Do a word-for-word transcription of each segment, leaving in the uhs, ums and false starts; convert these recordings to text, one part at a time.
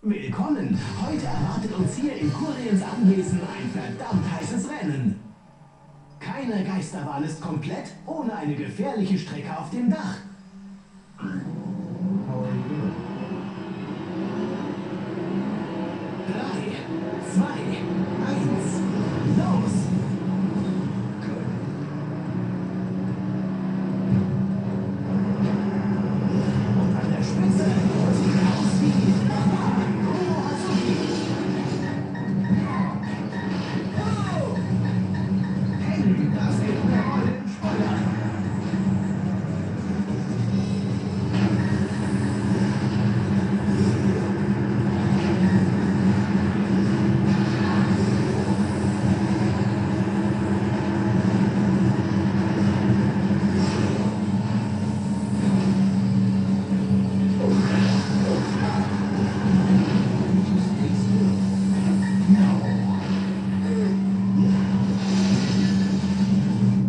Willkommen! Heute erwartet uns hier in Kuriens Anwesen ein verdammt heißes Rennen. Keine Geisterbahn ist komplett ohne eine gefährliche Strecke auf dem Dach. Drei, zwei, eins, los! Und an der Spitze sieht er aus wie Kuro Hazuki. Oh! Hey, das gibt mir mal den Spoiler.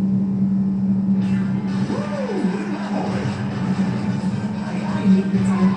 Mit seinem